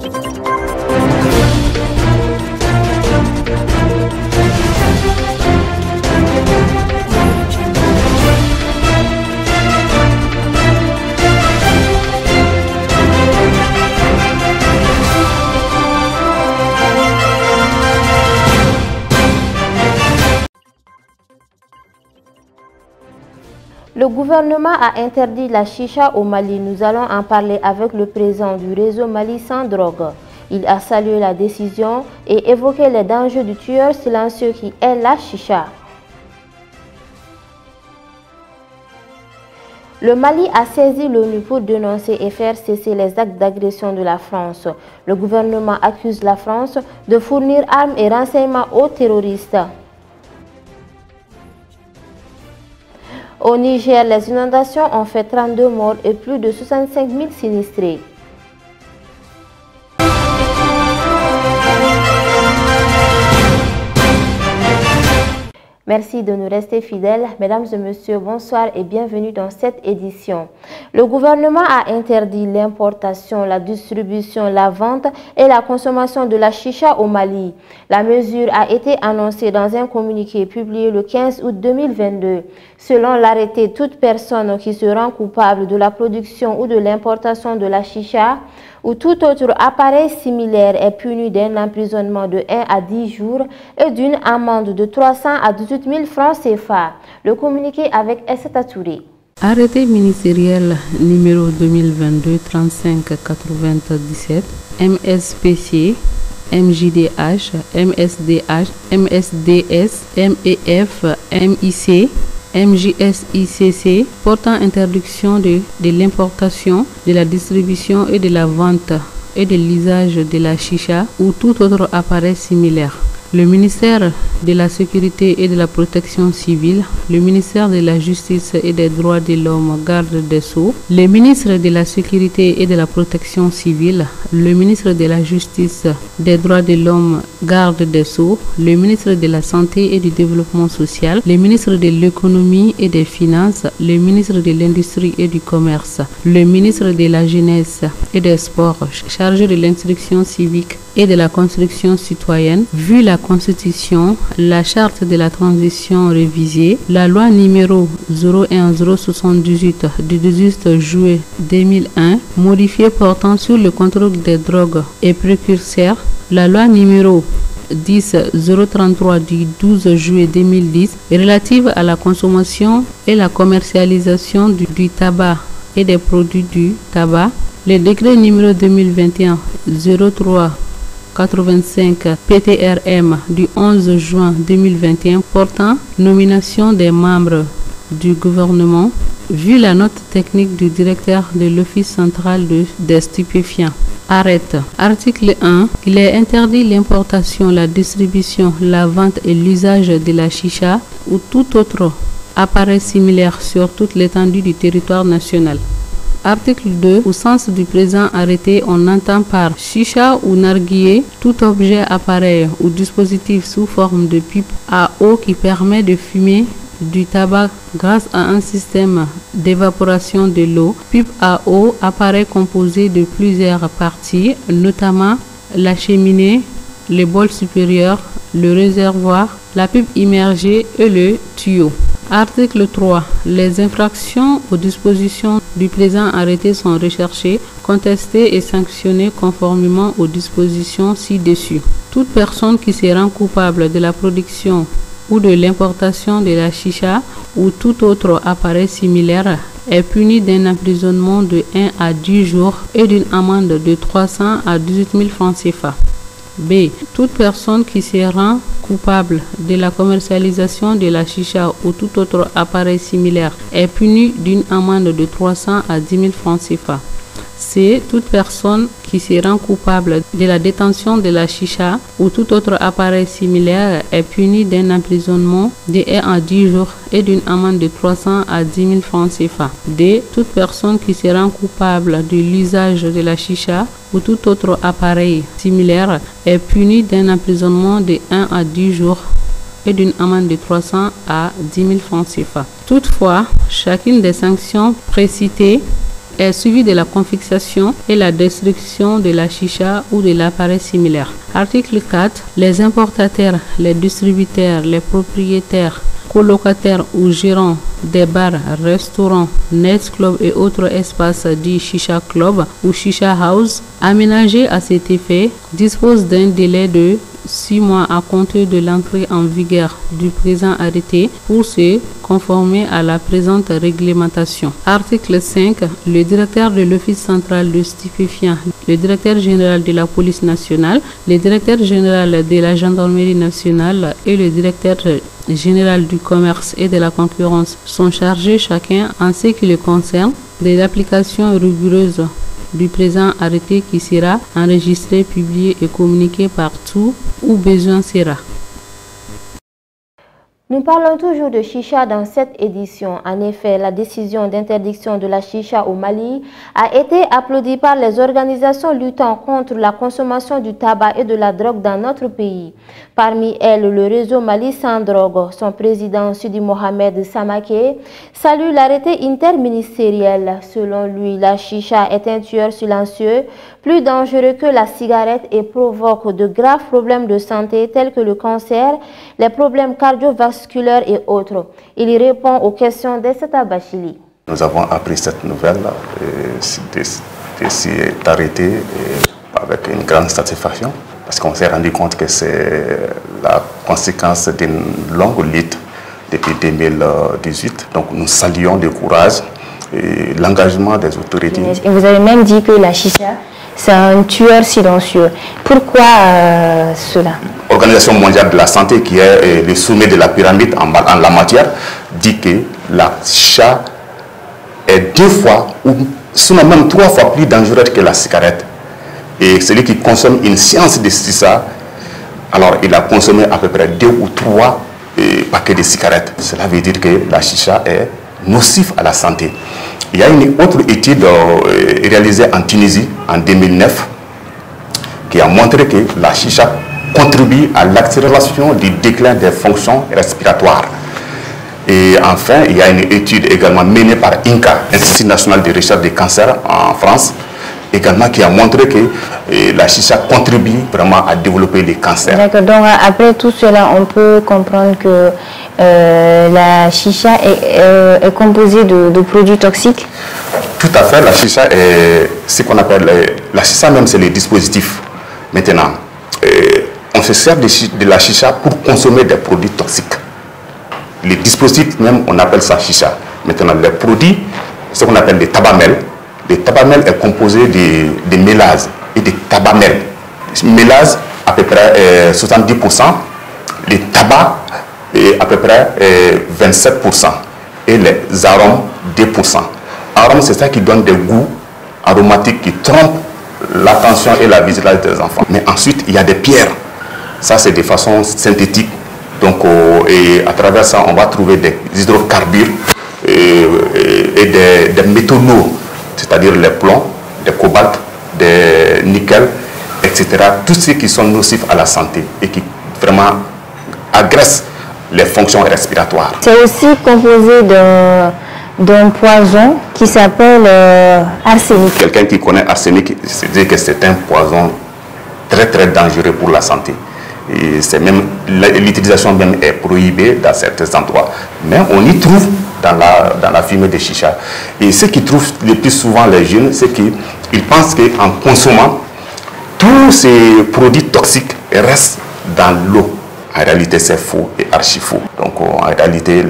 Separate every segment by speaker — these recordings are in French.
Speaker 1: Le gouvernement a interdit la chicha au Mali. Nous allons en parler avec le président du réseau Mali sans drogue. Il a salué la décision et évoqué les dangers du tueur silencieux qui est la chicha. Le Mali a saisi l'ONU pour dénoncer et faire cesser les actes d'agression de la France. Le gouvernement accuse la France de fournir armes et renseignements aux terroristes. Au Niger, les inondations ont fait 32 morts et plus de 65 000 sinistrés. Merci de nous rester fidèles. Mesdames et messieurs, bonsoir et bienvenue dans cette édition. Le gouvernement a interdit l'importation, la distribution, la vente et la consommation de la chicha au Mali. La mesure a été annoncée dans un communiqué publié le 15 août 2022. Selon l'arrêté, toute personne qui se rend coupable de la production ou de l'importation de la chicha ou tout autre appareil similaire est puni d'un emprisonnement de 1 à 10 jours et d'une amende de 300 à 18 000 francs CFA. Le communiqué avec Esseta Touré.
Speaker 2: Arrêté ministériel numéro 2022-35-97, MSPC, MJDH, MSDH, MSDS, MEF, MIC, MJSICC portant interdiction de l'importation, de la distribution et de la vente et de l'usage de la chicha ou tout autre appareil similaire. Le ministère de la Sécurité et de la Protection civile, le ministère de la Justice et des Droits de l'Homme, garde des Sceaux, le ministre de la Sécurité et de la Protection civile, le ministre de la Justice, des Droits de l'Homme, garde des Sceaux, le ministre de la Santé et du Développement social, le ministre de l'Économie et des Finances, le ministre de l'Industrie et du Commerce, le ministre de la Jeunesse et des Sports, chargé de l'instruction civique et de la construction citoyenne, vu la Constitution, la Charte de la transition révisée, la loi numéro 01078 du 18 juillet 2001, modifiée portant sur le contrôle des drogues et précurseurs, la loi numéro 10033 du 12 juillet 2010 relative à la consommation et la commercialisation du tabac et des produits du tabac, le décret numéro 2021-03 85 PTRM du 11 juin 2021 portant nomination des membres du gouvernement, vu la note technique du directeur de l'Office central des stupéfiants. Arrête. Article 1. Il est interdit l'importation, la distribution, la vente et l'usage de la chicha ou tout autre appareil similaire sur toute l'étendue du territoire national. Article 2. Au sens du présent arrêté, on entend par chicha ou narguilé tout objet, appareil ou dispositif sous forme de pipe à eau qui permet de fumer du tabac grâce à un système d'évaporation de l'eau. Pipe à eau, appareil composé de plusieurs parties, notamment la cheminée, le bol supérieur, le réservoir, la pipe immergée et le tuyau. Article 3. Les infractions aux dispositions du présent arrêté sont recherchées, contestées et sanctionnées conformément aux dispositions ci-dessus. Toute personne qui se rend coupable de la production ou de l'importation de la chicha ou tout autre appareil similaire est punie d'un emprisonnement de 1 à 10 jours et d'une amende de 300 à 18 000 francs CFA. B. Toute personne qui se rend coupable de la commercialisation de la chicha ou tout autre appareil similaire est punie d'une amende de 300 à 10 000 francs CFA. C. Toute personne qui se rend coupable de la détention de la chicha ou tout autre appareil similaire est punie d'un emprisonnement de 1 à 10 jours et d'une amende de 300 à 10 000 francs CFA. D. Toute personne qui se rend coupable de l'usage de la chicha ou tout autre appareil similaire est punie d'un emprisonnement de 1 à 10 jours et d'une amende de 300 à 10 000 francs CFA. Toutefois, chacune des sanctions précitées est suivi de la confiscation et la destruction de la chicha ou de l'appareil similaire. Article 4. Les importateurs, les distributeurs, les propriétaires, colocataires ou gérants des bars, restaurants, night club et autres espaces dits chicha club ou chicha house aménagés à cet effet disposent d'un délai de 6 mois à compter de l'entrée en vigueur du présent arrêté pour se conformer à la présente réglementation. Article 5. Le directeur de l'Office central de stupéfiants, le directeur général de la police nationale, le directeur général de la gendarmerie nationale et le directeur général du commerce et de la concurrence sont chargés chacun en ce qui le concerne de l'application rigoureuse du présent arrêté qui sera enregistré, publié et communiqué partout où besoin sera.
Speaker 1: Nous parlons toujours de chicha dans cette édition. En effet, la décision d'interdiction de la chicha au Mali a été applaudie par les organisations luttant contre la consommation du tabac et de la drogue dans notre pays. Parmi elles, le réseau Mali sans drogue. Son président, Sidi Mohamed Samaké, salue l'arrêté interministériel. Selon lui, la chicha est un tueur silencieux, plus dangereux que la cigarette et provoque de graves problèmes de santé tels que le cancer, les problèmes cardiovasculaires et autres. Il y répond aux questions de cet Bachili.
Speaker 3: Nous avons appris cette nouvelle de cet arrêté avec une grande satisfaction parce qu'on s'est rendu compte que c'est la conséquence d'une longue lutte depuis 2018. Donc nous saluons le courage et l'engagement des autorités.
Speaker 4: Et vous avez même dit que la chicha, c'est un tueur silencieux. Pourquoi cela?
Speaker 3: L'Organisation mondiale de la santé, qui est le sommet de la pyramide en la matière, dit que la chicha est 2 fois ou sinon même 3 fois plus dangereuse que la cigarette. Et celui qui consomme une séance de chicha, alors il a consommé à peu près 2 ou 3 paquets de cigarettes. Cela veut dire que la chicha est nocive à la santé. Il y a une autre étude réalisée en Tunisie en 2009 qui a montré que la chicha contribue à l'accélération du déclin des fonctions respiratoires. Et enfin, il y a une étude également menée par INCA, Institut national de recherche des cancers en France, également qui a montré que la chicha contribue vraiment à développer les cancers.
Speaker 4: D'accord, donc après tout cela, on peut comprendre que la chicha est composée de produits toxiques?
Speaker 3: Tout à fait, la chicha est ce qu'on appelle, la chicha même c'est les dispositifs. Maintenant, on se sert de la chicha pour consommer des produits toxiques. Les dispositifs même, on appelle ça chicha. Maintenant, les produits, ce qu'on appelle des tabamels. Le tabamel est composé de mélase et de tabamel. Mélase, à peu près 70%. Le tabac, à peu près 27%. Et les arômes, 2%. Arômes, c'est ça qui donne des goûts aromatiques qui trompent l'attention et la vigilance des enfants. Mais ensuite, il y a des pierres. Ça, c'est de façon synthétique. Donc, et à travers ça, on va trouver des hydrocarbures et des métaux lourds, c'est-à-dire les plombs, des cobaltes, des nickel, etc. Tous ceux qui sont nocifs à la santé et qui vraiment agressent les fonctions respiratoires.
Speaker 4: C'est aussi composé d'un poison qui s'appelle arsenic.
Speaker 3: Quelqu'un qui connaît arsenic, c'est dire que c'est un poison très très dangereux pour la santé. Et c'est même l'utilisation même est prohibée dans certains endroits. Mais on y trouve dans la fumée de chicha. Et ce qu'ils trouvent le plus souvent les jeunes, c'est qu'ils pensent qu'en consommant, tous ces produits toxiques restent dans l'eau. En réalité, c'est faux et archi faux. Donc en réalité,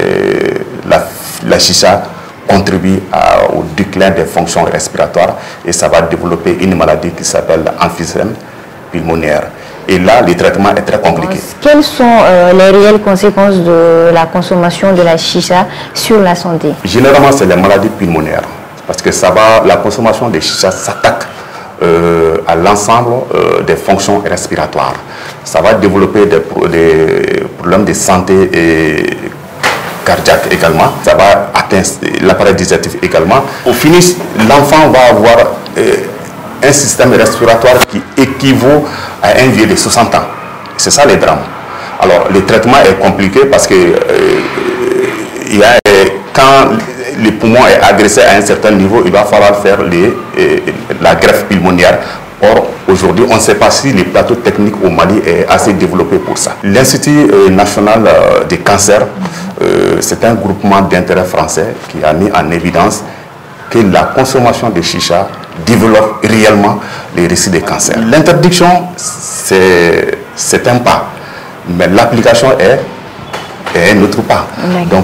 Speaker 3: la chicha contribue au déclin des fonctions respiratoires et ça va développer une maladie qui s'appelle l'emphysème pulmonaire. Et là, le traitement est très compliqué.
Speaker 4: Quelles sont les réelles conséquences de la consommation de la chicha sur la santé?
Speaker 3: Généralement, c'est les maladies pulmonaires. Parce que la consommation de chicha s'attaque à l'ensemble des fonctions respiratoires. Ça va développer des problèmes de santé cardiaque également. Ça va atteindre l'appareil digestif également. Au finish, l'enfant va avoir un système respiratoire qui équivaut à un vieux de 60 ans. C'est ça le drame. Alors, le traitement est compliqué parce que quand le poumon est agressé à un certain niveau, il va falloir faire la greffe pulmonaire. Or, aujourd'hui, on ne sait pas si les plateaux techniques au Mali est assez développé pour ça. L'Institut national des cancers, c'est un groupement d'intérêt français qui a mis en évidence que la consommation de chicha développe réellement les risques de cancer. L'interdiction, c'est un pas, mais l'application est un autre pas. Donc,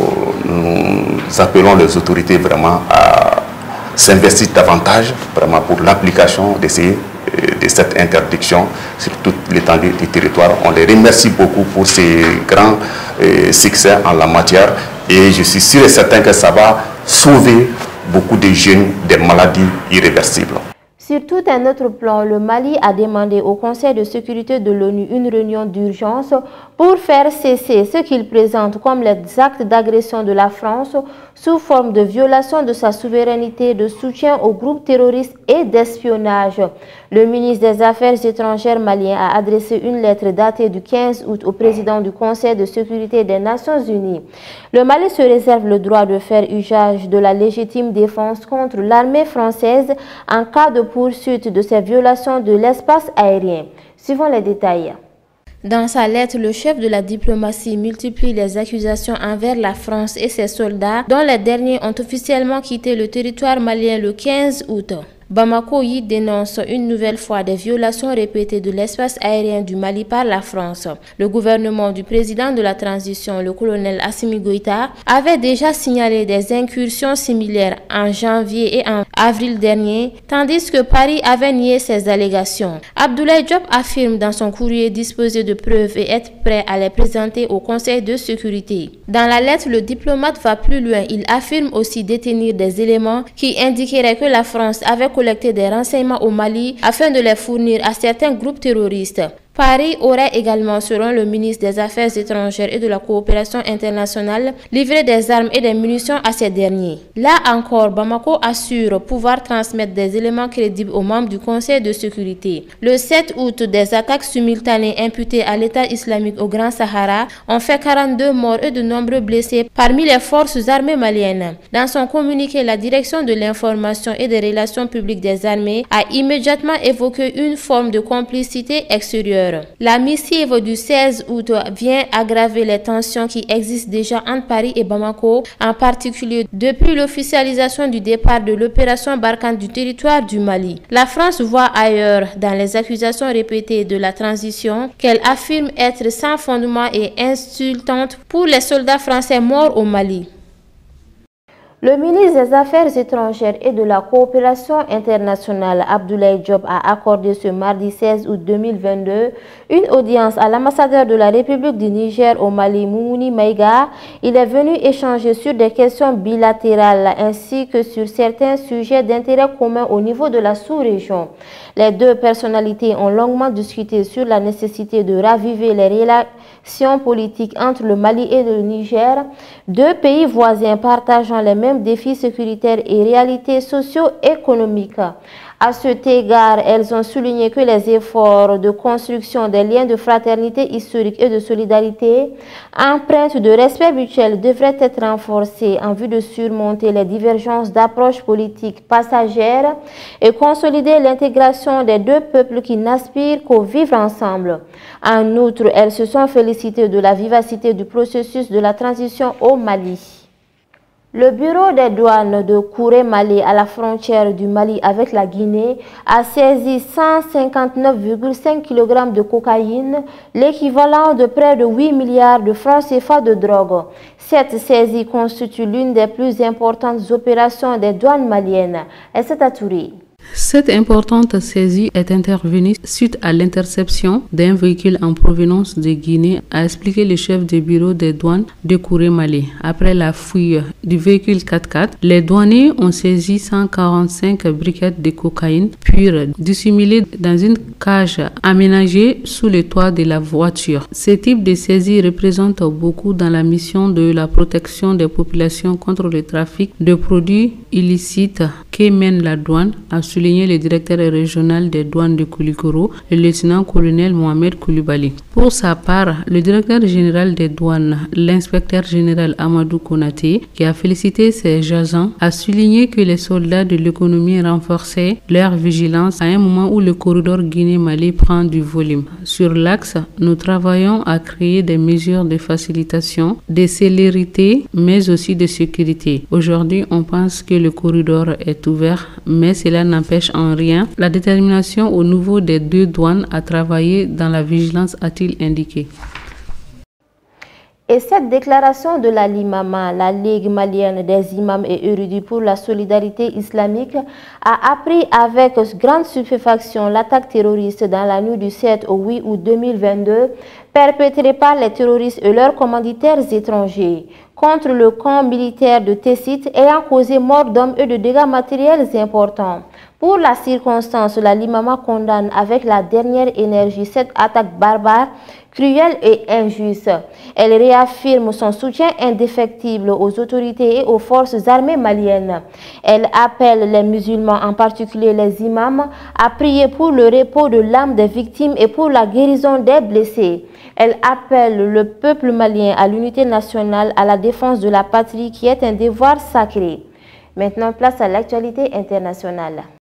Speaker 3: nous appelons les autorités vraiment à s'investir davantage vraiment pour l'application de cette interdiction sur toute l'étendue du territoire. On les remercie beaucoup pour ces grands succès en la matière et je suis sûr et certain que ça va sauver beaucoup de jeunes des maladies irréversibles.
Speaker 1: Sur tout un autre plan, le Mali a demandé au Conseil de sécurité de l'ONU une réunion d'urgence pour faire cesser ce qu'il présente comme les actes d'agression de la France sous forme de violation de sa souveraineté, de soutien aux groupes terroristes et d'espionnage. Le ministre des Affaires étrangères malien a adressé une lettre datée du 15 août au président du Conseil de sécurité des Nations Unies. Le Mali se réserve le droit de faire usage de la légitime défense contre l'armée française en cas de poursuite de ces violations de l'espace aérien. Suivons les détails. Dans sa lettre, le chef de la diplomatie multiplie les accusations envers la France et ses soldats, dont les derniers ont officiellement quitté le territoire malien le 15 août. Bamako y dénonce une nouvelle fois des violations répétées de l'espace aérien du Mali par la France. Le gouvernement du président de la transition, le colonel Assimi Goïta, avait déjà signalé des incursions similaires en janvier et en avril dernier, tandis que Paris avait nié ces allégations. Abdoulaye Diop affirme dans son courrier disposer de preuves et être prêt à les présenter au Conseil de sécurité. Dans la lettre, le diplomate va plus loin. Il affirme aussi détenir des éléments qui indiqueraient que la France avait collecter des renseignements au Mali afin de les fournir à certains groupes terroristes. Paris aurait également, selon le ministre des Affaires étrangères et de la coopération internationale, livré des armes et des munitions à ces derniers. Là encore, Bamako assure pouvoir transmettre des éléments crédibles aux membres du Conseil de sécurité. Le 7 août, des attaques simultanées imputées à l'État islamique au Grand Sahara ont fait 42 morts et de nombreux blessés parmi les forces armées maliennes. Dans son communiqué, la direction de l'information et des relations publiques des armées a immédiatement évoqué une forme de complicité extérieure. La missive du 16 août vient aggraver les tensions qui existent déjà entre Paris et Bamako, en particulier depuis l'officialisation du départ de l'opération Barkhane du territoire du Mali. La France voit ailleurs, dans les accusations répétées de la transition, qu'elle affirme être sans fondement et insultante pour les soldats français morts au Mali. Le ministre des Affaires étrangères et de la coopération internationale, Abdoulaye Diop, a accordé ce mardi 16 août 2022 une audience à l'ambassadeur de la République du Niger au Mali, Moumouni Maïga. Il est venu échanger sur des questions bilatérales ainsi que sur certains sujets d'intérêt commun au niveau de la sous-région. Les deux personnalités ont longuement discuté sur la nécessité de raviver les relations politiques entre le Mali et le Niger, deux pays voisins partageant les mêmes défis sécuritaires et réalités socio-économiques. À cet égard, elles ont souligné que les efforts de construction des liens de fraternité historique et de solidarité, empreintes de respect mutuel, devraient être renforcés en vue de surmonter les divergences d'approche politique passagères et consolider l'intégration des deux peuples qui n'aspirent qu'au vivre ensemble. En outre, elles se sont félicitées de la vivacité du processus de la transition au Mali. Le bureau des douanes de Kouré-Malé à la frontière du Mali avec la Guinée a saisi 159,5 kg de cocaïne, l'équivalent de près de 8 milliards de francs CFA de drogue. Cette saisie constitue l'une des plus importantes opérations des douanes maliennes. Aïssata Touré.
Speaker 2: Cette importante saisie est intervenue suite à l'interception d'un véhicule en provenance de Guinée, a expliqué le chef du bureau des douanes de Kouré-Malé. Après la fouille du véhicule 4x4, les douaniers ont saisi 145 briquettes de cocaïne pure dissimulées dans une cage aménagée sous le toit de la voiture. Ce type de saisie représente beaucoup dans la mission de la protection des populations contre le trafic de produits illicites que mène la douane, a souligné le directeur régional des douanes de Koulikoro, le lieutenant-colonel Mohamed Koulibaly. Pour sa part, le directeur général des douanes, l'inspecteur général Amadou Konaté, qui a félicité ses agents, a souligné que les soldats de l'économie renforçaient leur vigilance à un moment où le corridor Guinée-Mali prend du volume. Sur l'axe, nous travaillons à créer des mesures de facilitation, de célérité, mais aussi de sécurité. Aujourd'hui, on pense que le corridor est ouvert, mais cela n'empêche en rien la détermination au niveau des deux douanes à travailler dans la vigilance, a-t-il indiqué.
Speaker 1: Et cette déclaration de la LIMAMA, la Ligue malienne des imams et érudits pour la solidarité islamique, a appris avec grande stupéfaction l'attaque terroriste dans la nuit du 7 au 8 août 2022, perpétrée par les terroristes et leurs commanditaires étrangers contre le camp militaire de Tessit, ayant causé mort d'hommes et de dégâts matériels importants. Pour la circonstance, la LIMAMA condamne avec la dernière énergie cette attaque barbare, cruelle et injuste. Elle réaffirme son soutien indéfectible aux autorités et aux forces armées maliennes. Elle appelle les musulmans, en particulier les imams, à prier pour le repos de l'âme des victimes et pour la guérison des blessés. Elle appelle le peuple malien à l'unité nationale, à la défense de la patrie qui est un devoir sacré. Maintenant, place à l'actualité internationale.